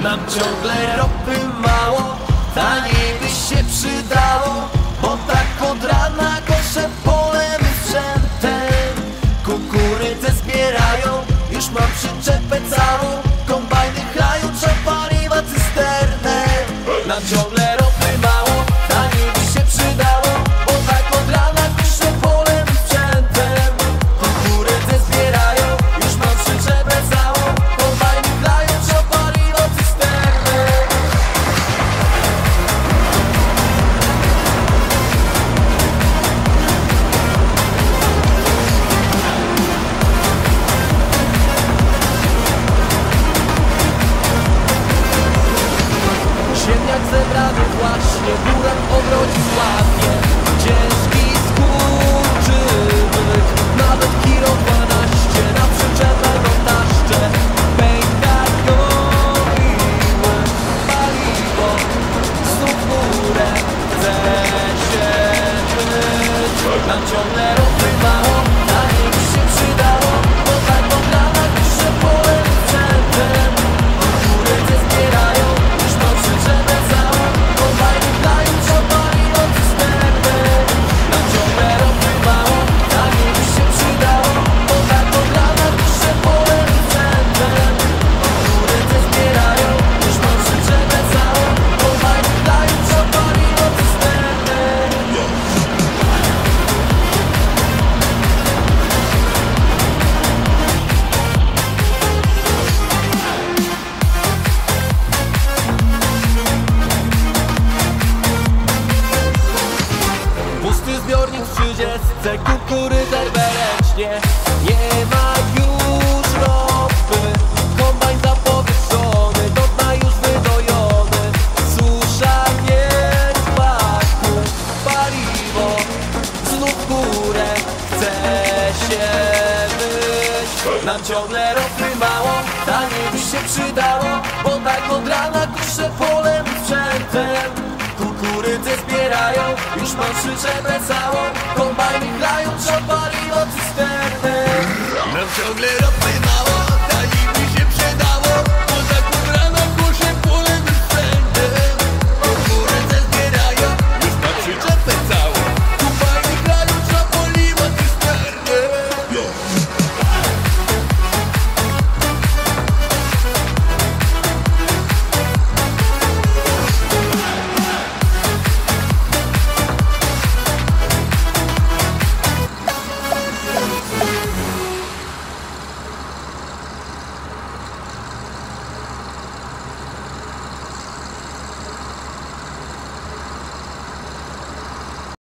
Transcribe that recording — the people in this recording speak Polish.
Nam ciągle ropy mało, taniej by się przydało, bo tak od rana koszę polem i sprzętem. Kukurydzę zbierają, już mam przyczepę całą, kombajny chlają, trzeba paliwa cysternę. Nam ciągle ropy mało, taniej by się przydało, bo tak od rana koszę polem i sprzętem. Kukurydzę zbierają, już mam przyczepę całą, kombajny chlają, trzeba paliwa cysternę. Ziemniak zebrany właśnie, burak w ogrodzie słabnie. Ciężki skurczybyk, nawet kilo 12 na przyczepę go taszczę. Pęka miłe paliwo, znów w górę chce się być. Nam ciągle ropy mało, taniej by się przydało, bo tak od rana piszę polem i sprzętem. Kukurydzę zbierają, już mam przyczepę całą, kombajny dają, co paliwo cysternę. Nam ciągle ropy mało, taniej by się przydało, bo tak od rana piszę polem i sprzętem. Kukurydzę zbierają, już mam przyczepę całą, kombajny dają, co paliwo cysternę. Pusty zbiornik w 30, kukurydza ręcznie. Nie ma już ropy, kombajn zapowietrzony, do dna już wydojony. Susza nie smaku, paliwo znów w górę chce się być. Nam ciągle ropy mało, taniej by się przydało, bo tak od rana kuszę polem i sprzętem. Kukurydzę zbierają, już mam przyczepę całą, kombajny chlają, trzeba paliwo cysternę. Nam ciągle ropy